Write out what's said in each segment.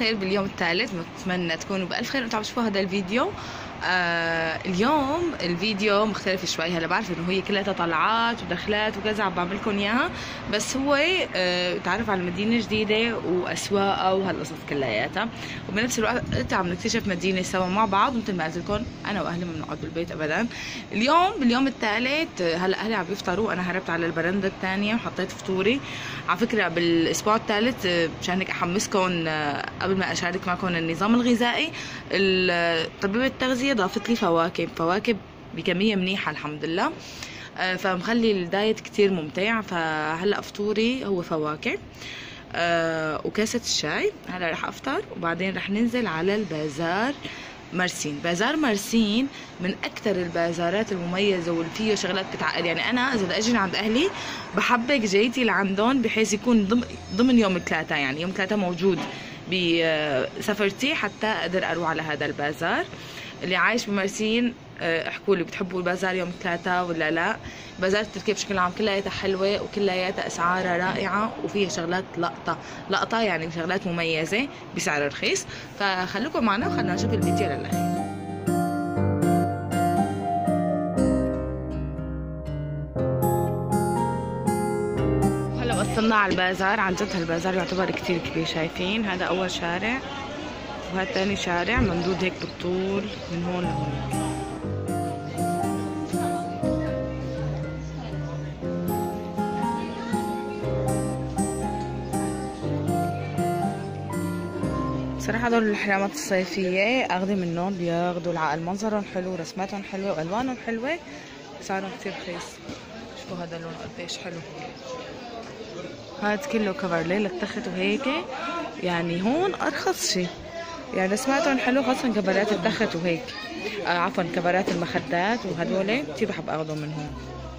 الخير باليوم الثالث، بتمنى تكونوا بألف خير وانتم عم تشوفوا هذا الفيديو. اليوم الفيديو مختلف شوي. هلا بعرف انه هي كلها طلعات ودخلات وكذا عم بعملكم اياها، بس هو تعرف على مدينه جديده واسواقها وهالقصص كلياتها، وبنفس الوقت عم نكتشف مدينه سوا مع بعض. مثل ما قلت لكم انا واهلي ما بنقعد بالبيت ابدا. اليوم باليوم الثالث، هلا اهلي عم يفطروا، انا هربت على البرندة الثانيه وحطيت فطوري. على فكره بالاسبوع الثالث مشان هيك احمسكم قبل ما اشارك معكم النظام الغذائي، طبيبه التغذيه ضافت لي فواكه بكميه منيحه الحمد لله، فمخلي الدايت كتير ممتع. فهلا فطوري هو فواكه وكاسه الشاي. هلا رح افطر وبعدين رح ننزل على البازار مرسين. بازار مرسين من اكثر البازارات المميزه واللي فيه شغلات بتعقد. يعني انا اذا بدي اجي عند اهلي بحبك جيتي لعندهم بحيث يكون ضمن يوم الثلاثاء، يعني يوم الثلاثاء موجود بسفرتي حتى اقدر اروح على هذا البازار. اللي عايش بمرسين احكوا لي بتحبوا البازار يوم الثلاثاء ولا لا؟ بازار تركيا بشكل عام كلياتها حلوه وكلياتها اسعارها رائعه وفيها شغلات لقطه يعني شغلات مميزه بسعر رخيص. فخليكم معنا وخلينا نشوف الفيديو للاخير. هلا وصلنا على البازار. عن جد هالبازار يعتبر كتير كبير، شايفين هذا اول شارع وهذا ثاني شارع ممدود هيك بالطول من هون لهون. بصراحة هدول الحرامات الصيفية اخذي منهم، بياخذوا العقل، منظرهم حلو، رسماتهم حلوة والوانهم حلوة، سعرهم كتير رخيص. شوفوا هذا اللون قديش حلو، هاد كله كفرليه للتخت وهيك، يعني هون ارخص شيء، يعني رسماتهم حلو، خاصة كفرات التخت وهيك، عفوا كفرات المخدات وهدول كتير بحب اخذهم من هون.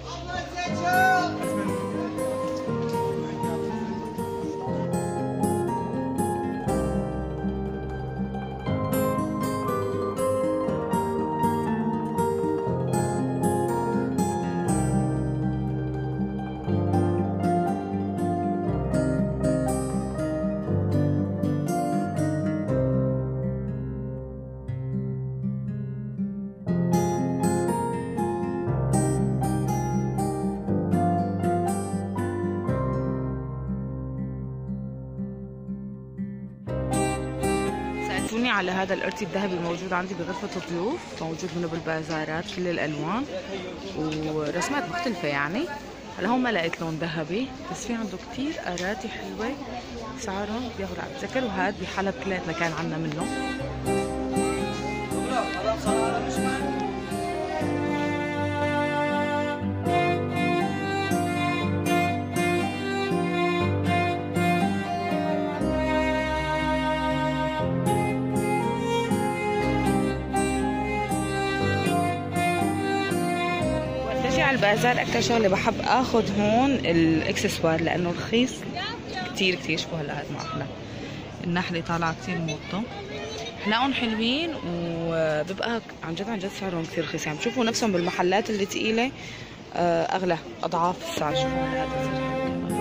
على هذا الارتي الذهبي الموجود عندي بغرفة الضيوف، موجود منه بالبازارات كل الالوان ورسمات مختلفة. يعني هلا هون ما لقيت لون ذهبي، بس في عنده كتير اراتي حلوة سعرهم بياخذ على الذكر، وهذا بحلب كلياتنا كان عنا منه. البازار اكثر شغله بحب اخذ هون الاكسسوار لانه رخيص كتير كتير. شوفوا هلا هذا ما احلى النحله طالعه كتير موطه، حلاقهم حلوين وببقى عن جد سعرهم كتير رخيص. يعني بتشوفوا نفسهم بالمحلات اللي ثقيله اغلى اضعاف السعر. شوفوا هذا الزر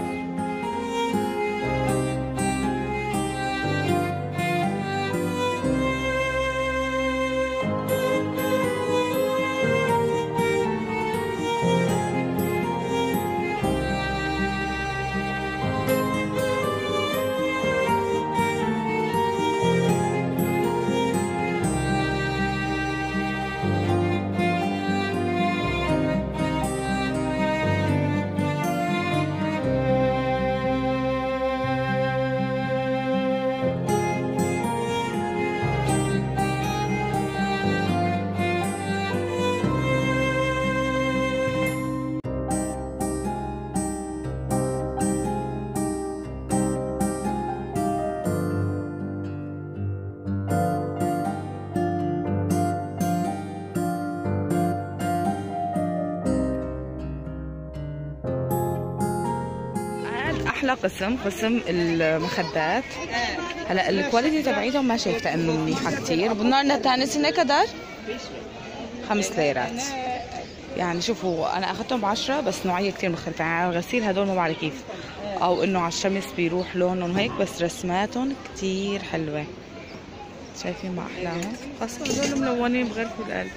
احلى قسم المخدات. هلا الكواليتي تبعيتهم ما شايفه انه منيحه كثير. بالنهار الثاني سنه قدر 5 ليرات. يعني شوفوا انا اخذتهم ب10 بس نوعيه كثير مختلفه. يعني على الغسيل هدول ما بعرف كيف او انه على الشمس بيروح لونهم هيك، بس رسماتهم كتير حلوة. شايفين ما احلاهم، خاصة هدول ملونين بغرفوا القلب.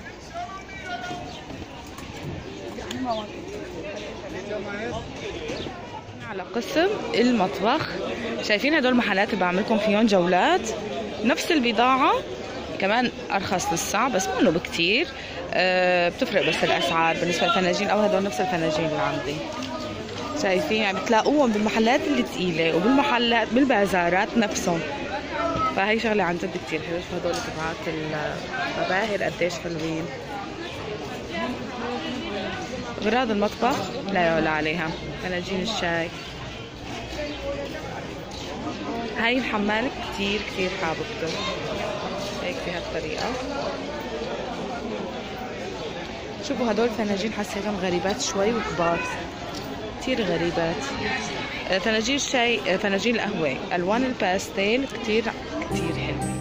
على قسم المطبخ، شايفين هدول محلات اللي بعملكم فيهم جولات، نفس البضاعة كمان ارخص للساعة، بس مو انه بكتير. بتفرق بس الاسعار بالنسبة للفناجين، او هدول نفس الفناجين اللي عندي. شايفين يعني بتلاقوهم بالمحلات اللي ثقيلة وبالمحلات بالبازارات نفسهم، فهي شغلة عن جد كتير حلوة. شوفوا هدول تبعات المباهر قديش حلوين. أغراض المطبخ لا يعلى عليها، فناجين الشاي. هاي الحمالة كتير كتير حاببته، هيك بهالطريقة. شوفوا هدول فناجين حسيتهم غريبات شوي وكبار، كتير غريبات. فناجين الشاي، فناجين القهوة ألوان الباستيل كتير كتير حلوة.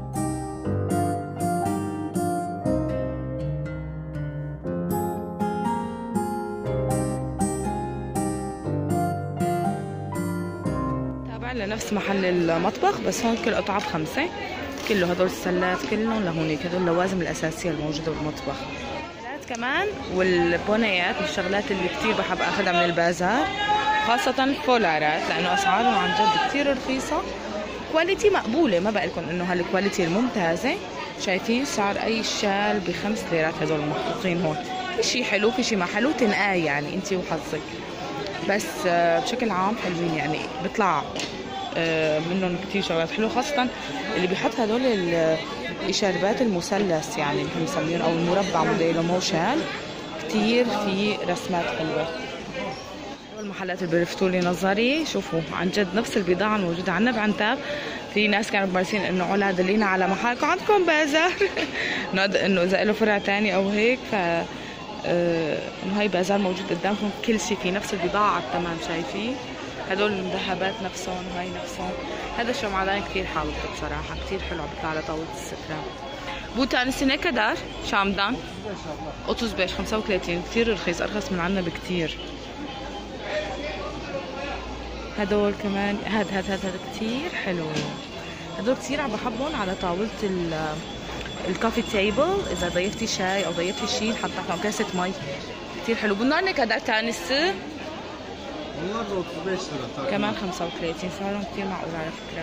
تابع لنفس محل المطبخ، بس هون كل قطعة ب5. كله هدول السلات كلهم لهونيك، هدول اللوازم الأساسية الموجودة بالمطبخ. كمان والبونيات من الشغلات اللي كتير بحب اخذها من البازار، خاصة الفولارات، لانه اسعارهم عن جد كتير رخيصة، كواليتي مقبولة. ما بقلكم انه هالكواليتي الممتازة. شايفين سعر اي شال ب5 ليرات، هدول محطوطين هون. في شي حلو في شي ما حلو، تنقاي يعني انتي وحظك، بس بشكل عام حلوين يعني. بيطلع منهم كتير شغلات حلوة، خاصة اللي بيحط هدول الشربات المثلث يعني اللي مسميهم، او المربع موديله موشال، كتير في رسمات حلوة. المحلات اللي بلفتوا لي نظري، شوفوا عن جد نفس البضاعة الموجودة عندنا بعنتاب. في ناس كانوا بمارسين انه علا دلينا على محلكم عندكم بازار انه اذا له فرع تاني او هيك، ف انه هاي بازار موجود قدامكم، كل شيء في نفس البضاعة على التمام. شايفين هدول المذهبات نفسهم وهي نفسهم. هذا الشمعدان كتير حاببته بصراحة، كتير حلو، عم بيطلع على طاولة السترة. بوتان السنة كدار شامدان قطز بيش 35، كتير رخيص، أرخص من عنا بكتير. هدول كمان هاد كتير حلوين. هدول كتير عم بحبهم على طاولة الكافي تيبل، إذا ضيفتي شاي أو ضيفتي شي حط لكم كاسة مي، كتير حلو. بنانة كدار تانسة كمان 35، سعرهم كتير معقول على فكرة.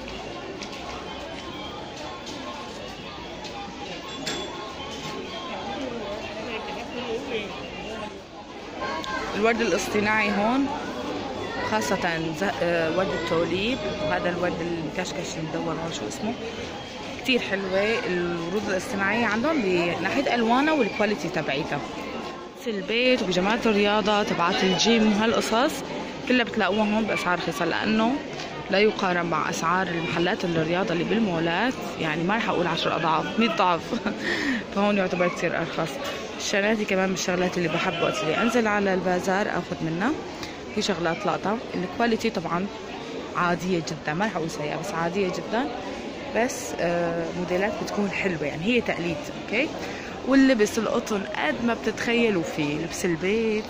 الورد الاصطناعي هون، خاصة ورد التوليب، وهذا الورد المكشكش المدور هون شو اسمه، كتير حلوة. الورود الاصطناعية عندهم بناحية ألوانها والكواليتي تبعيتها. في البيت وبجماعة الرياضة تبعات الجيم وهالقصص كلها بتلاقوها هون بأسعار رخيصة، لأنه لا يقارن مع أسعار المحلات الرياضة اللي بالمولات، يعني ما رح أقول 10 أضعاف 100 ضعف فهون يعتبر كتير أرخص. الشغلات كمان من الشغلات اللي بحب وقت اللي أنزل على البازار أخذ منها. في شغلات لقطة، الكواليتي طبعا عادية جدا، ما رح أقول سيئة بس عادية جدا، بس موديلات بتكون حلوة يعني، هي تقليد. أوكي. واللبس القطن قد ما بتتخيلوا فيه، لبس البيت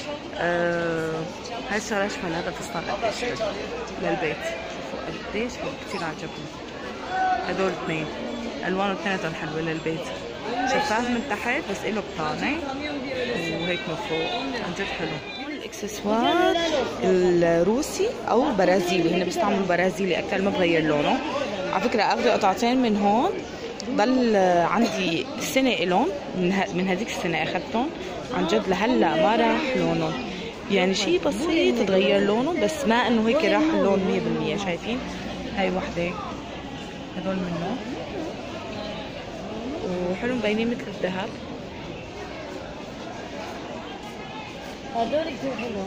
هاي الشغلة شمال هذا فستان قديش حلو للبيت، شوفوا قديش حلو، كتير عجبني. هدول اثنين الوانه اثنيناتهم حلوة للبيت، شفاف من تحت بس له بطانة وهيك من فوق، عن جد حلو. الاكسسوار الروسي او البرازيلي، هن بيستعملوا البرازيلي اكثر، ما بغير لونه. على فكرة اخذوا قطعتين من هون، ضل عندي سنة إلهم من هذيك السنة أخذتهم، عن جد لهلا ما راح لونهم، يعني شيء بسيط تغير لونه، بس ما إنه هيك راح اللون 100%. شايفين هاي وحدة، هدول منه وحلو مبينين مثل الذهب. هدول كتير حلو.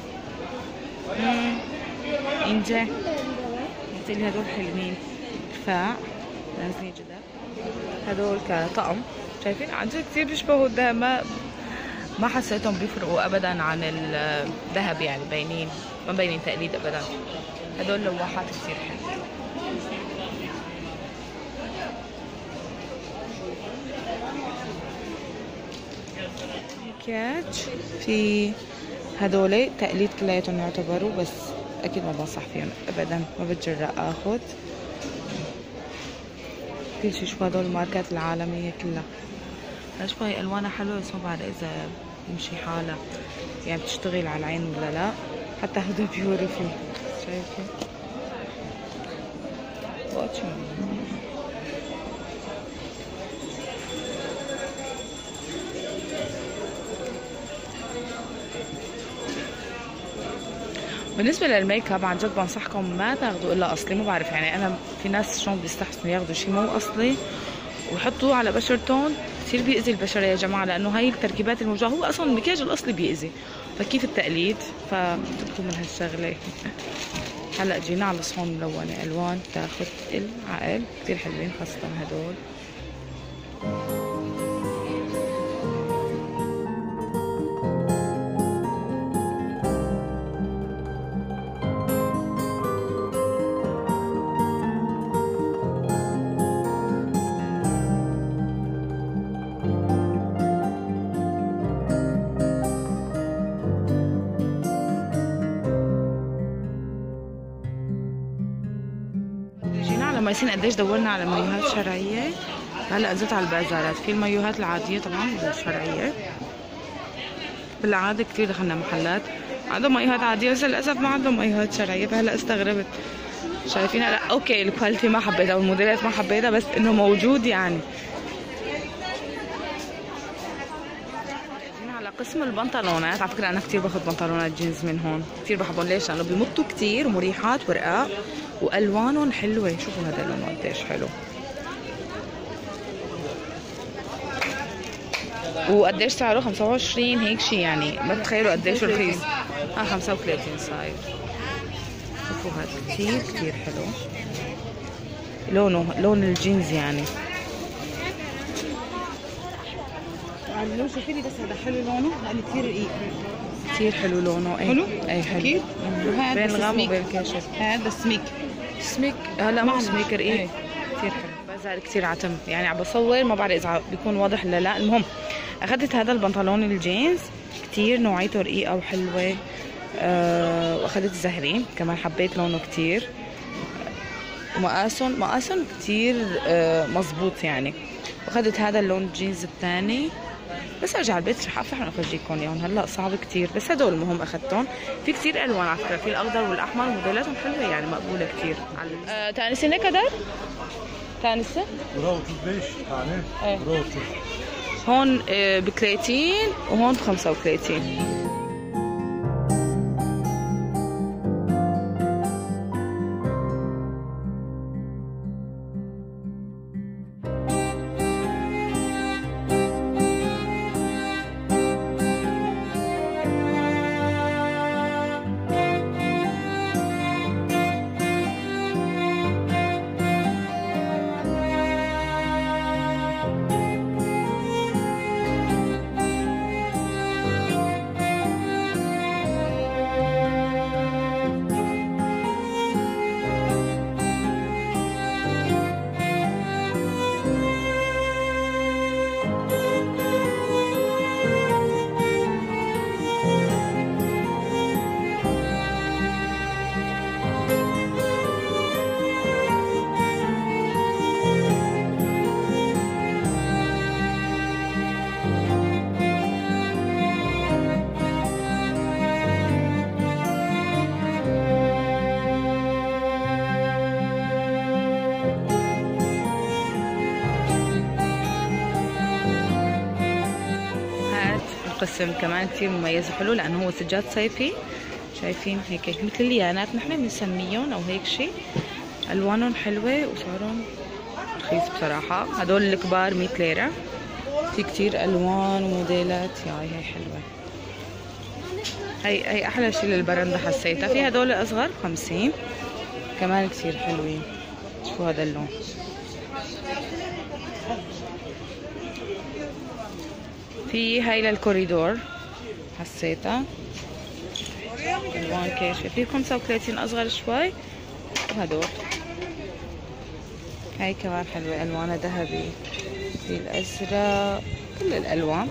إنجا قلت لي هدول حلوين، كفاء نازلين جدا. هدول كطقم شايفين عن جد كثير بيشبهوا الذهب، ما حسيتهم بيفرقوا ابدا عن الذهب، يعني باينين، ما باينين تقليد ابدا. هدول لوحات كثير حلوه. كاتش في هدول تقليد كلياتهم يعتبروا، بس اكيد ما بنصح فيهم ابدا، ما بتجرأ اخذ كل شيء. شوف هدول الماركات العالميه كلها. شوف هي الوانها حلوه بس ما بعرف اذا بيمشي حالها يعني بتشتغل على العين ولا لا. حتى هذا بيوريفي شايفه واتش. بالنسبة للميك اب عن جد بنصحكم ما تاخذوا الا اصلي. ما بعرف يعني انا في ناس شلون بيستحسنوا ياخذوا شيء مو اصلي ويحطوه على بشرتهم، كثير بيأذي البشرة يا جماعة، لانه هاي التركيبات الموجودة هو اصلا المكياج الاصلي بيأذي، فكيف التقليد؟ فانتبهوا من هالشغلة. هلا جينا على صحون ملونة، الوان تاخذ العقل، كثير حلوين خاصة هدول. مايسين قديش دورنا على مايوهات شرعيه. هلا نزلت على البازارات، في المايوهات العاديه طبعا والشرعيه. بالعاده كثير دخلنا محلات عندهم مايوهات عاديه بس للاسف ما عندهم مايوهات شرعيه، فهلا استغربت. شايفين هلا اوكي الكواليتي ما حبيتها والموديلات ما حبيتها بس انه موجود يعني. على قسم البنطلونات، على فكره انا كثير باخذ بنطلونات جينز من هون، كثير بحبهم. ليش؟ لانه بيمطوا كثير ومريحات ورقاق والوانهم حلوه. شوفوا هذا اللون قديش حلو وقديش سعره 25 هيك شيء، يعني ما بتخيلوا قديش رخيص. 35 صاير. شوفوا هذا كثير كثير حلو لونه، لون الجينز يعني. لو شوفيلي بس هذا حلو لونه لانه كثير رقيق، كثير حلو لونه. حلو؟ اي حلو اكيد. بين الغام وبين الكاشف. هذا سميك هلا مو سميك رقيق كثير حلو. بازار كثير عتم يعني، عم بصور ما بعرف اذا بيكون واضح ولا لا. المهم اخذت هذا البنطلون الجينز كثير نوعيته رقيقه وحلوه. واخذت زهري كمان، حبيت لونه كثير. مقاسهم كثير مزبوط يعني. واخذت هذا اللون الجينز الثاني، بس ارجع البيت رح افرح افرجيكم اياهم. هلا صعب كثير بس هدول المهم اخذتهم. في كثير الوان على فكره، في الاخضر والاحمر، موديلاتهم حلوه يعني مقبوله كثير. تانسه ليه كدر؟ تانسه؟ ليش؟ يعني؟ هون ب 30 وهون ب 35. قسم كمان كثير مميز وحلو لانه هو سجاد صيفي. شايفين هيك مثل الليانات نحن بنسميهم او هيك شيء. الوانهم حلوه وسعرهم رخيص بصراحه. هدول الكبار 100 ليره. في كثير الوان وموديلات. هي حلوه. هي احلى شيء للبرندة حسيتها. في هدول اصغر 50 كمان كثير حلوين. شوفوا هذا اللون. في هاي للكوريدور حسيتها الوان كاشفه. في 35 اصغر شوي. وهدول هاي كمان حلوه، الوانها ذهبي، في الازرق، كل الالوان.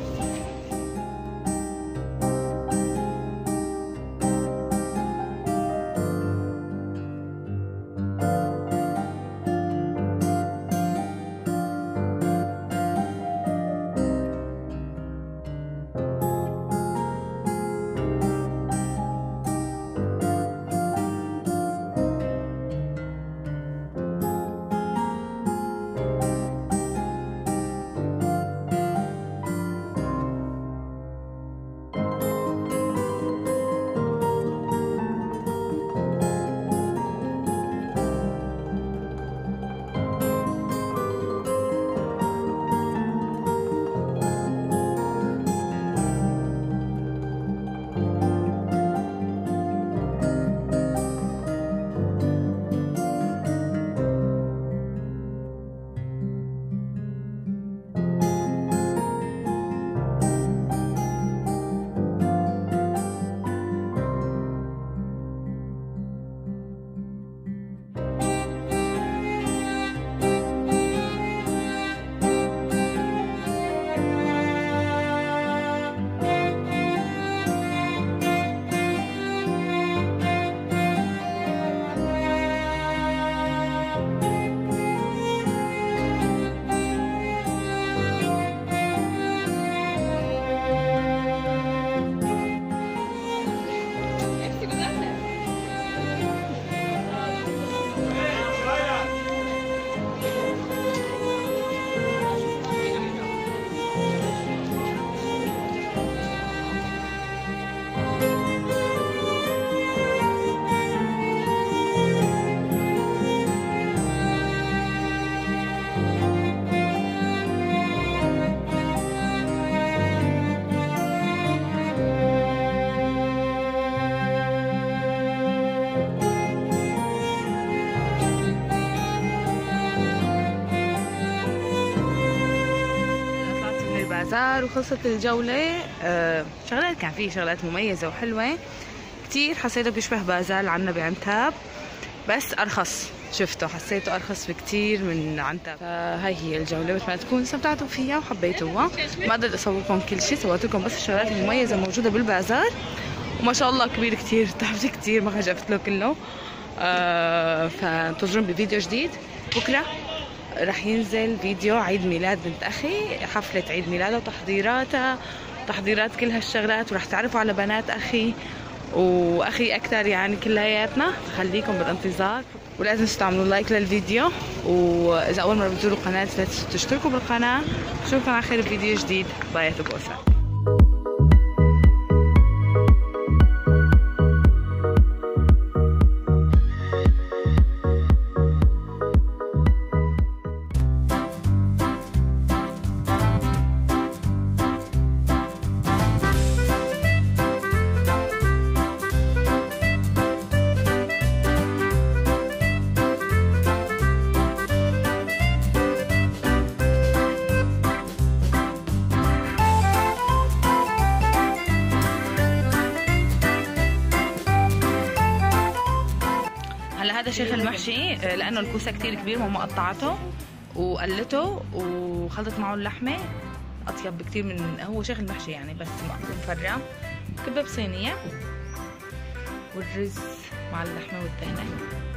البازار وخلصت الجولة. شغلات كان فيه شغلات مميزة وحلوة كتير، حسيته بيشبه بازار عنا بعنتاب بس أرخص. شفته حسيته أرخص بكتير من عنتاب. فهاي هي الجولة، بتمنى تكونوا استمتعتوا فيها وحبيتوها. ما قدرت أصور لكم كل شيء، صورت لكم بس الشغلات المميزة الموجودة بالبازار، وما شاء الله كبير كتير، تعبت كتير ما خجفت له كله. فانتظرون بفيديو جديد. بكرة رح ينزل فيديو عيد ميلاد بنت أخي، حفلة عيد ميلادها وتحضيراتها، تحضيرات كل هالشغلات، ورح تعرفوا على بنات أخي وأخي أكتر يعني كلياتنا. خليكم بالانتظار، ولازم تستعملوا لايك للفيديو، وإذا أول مرة بتزوروا القناة لا تنسوا تشتركوا بالقناة. نشوفكم على خير بفيديو جديد. باي بوسة. هلا هذا شيخ المحشي، لانه الكوسه كتير كبير ماما قطعته وقلته وخلطت معه اللحمه، اطيب بكتير من هو شيخ المحشي يعني، بس مفرم. كبه بصينيه والرز مع اللحمه والدهنه.